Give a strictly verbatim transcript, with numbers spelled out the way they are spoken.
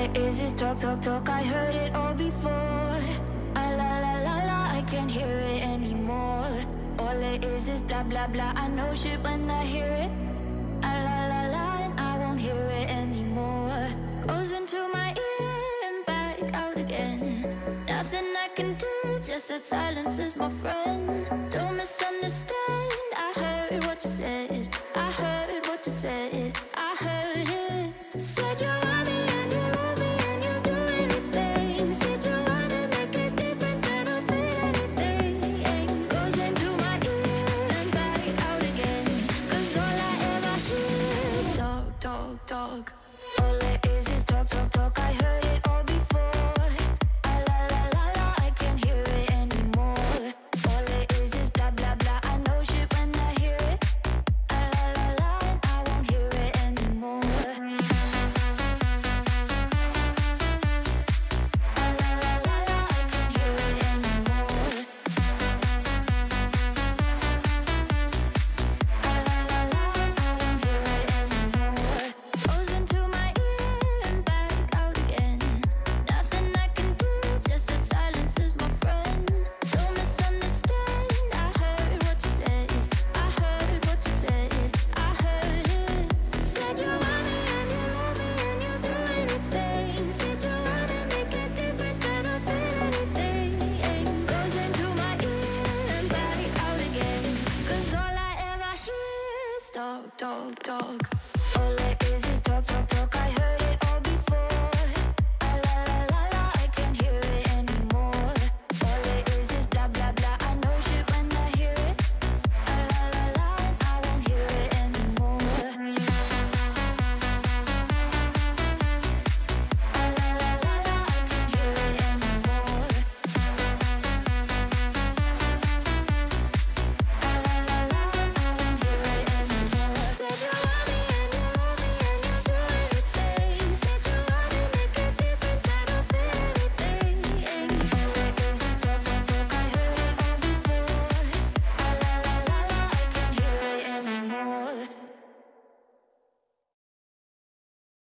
it is is talk, talk, talk. I heard it all before. Ah, la, la, la, la, I can't hear it anymore. All it is is blah, blah, blah. I know shit when I hear it. Ah, la, la, la, and I won't hear it anymore. Goes into my ear and back out again. Nothing I can do, just that silence is my friend. Don't misunderstand, I heard what you said. I heard what you said, I heard it. Said you want me and you love me and you'll do anything. Said you wanna make a difference and I'll feel anything. Goes into my ear and back out again. Cause all I ever hear is talk, talk, talk. All it is is talk, talk, talk. I heard it all before.